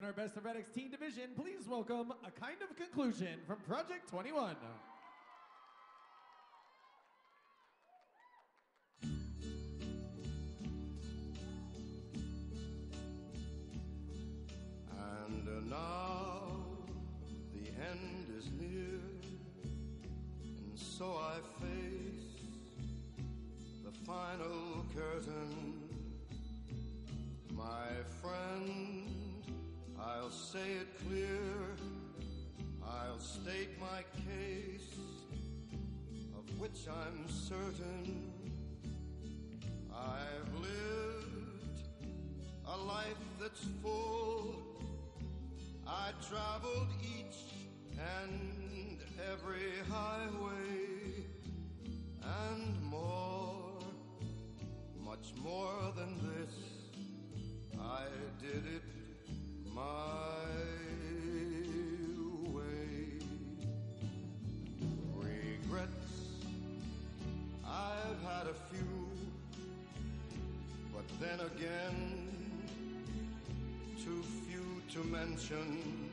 In our Best of Redux Teen Division, please welcome A Kind of Conclusion from Project 21. And now the end is near, and so I face the final curtain. My friend, I'll say it clear, I'll state my case, of which I'm certain. I've lived a life that's full. I traveled each and every highway, and more, much more than this, I did it my way. Regrets, I've had a few, but then again, too few to mention.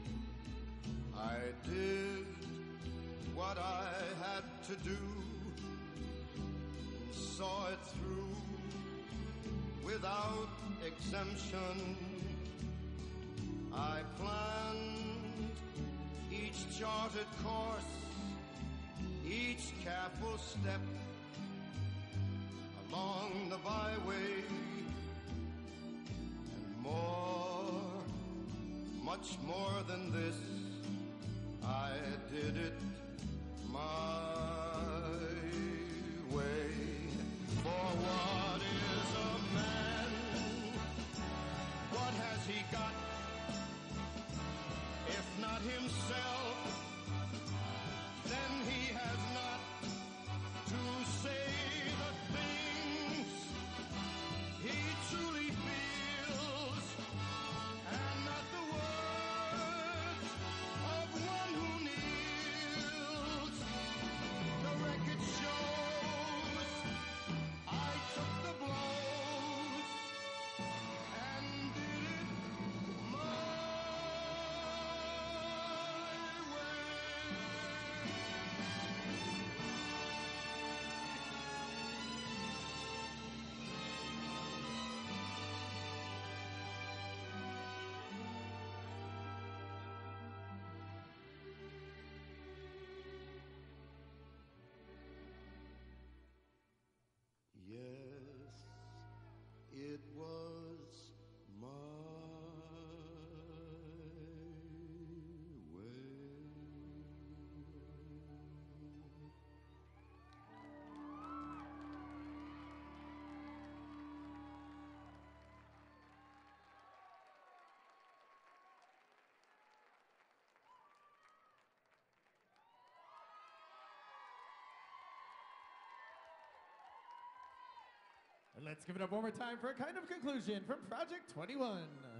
I did what I had to do, and saw it through without exemption. I planned each charted course, each careful step along the byway, and more, much more than this, I did it my way. For what is a man? What has he got, if not himself? Then he has not to say the things he truly feels, and not the words of one who kneels. The record shows I took the blows and did it my way. Yes, it was my way. And let's give it up one more time for A Kind of Conclusion from Project 21.